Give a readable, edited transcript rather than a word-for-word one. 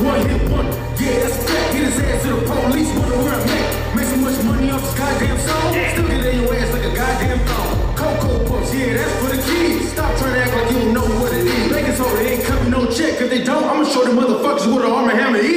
One hit wonder, yeah, that's a fact. Get his ass to the police, wonder where I'm at. Make so much money off this goddamn song. Still get in your ass like a goddamn thong. Cocoa Puffs, yeah, that's for the kids. Stop trying to act like you don't know what it is. Making so they ain't cutting no check. If they don't, I'ma show them motherfuckers what an Arm & Hammer is.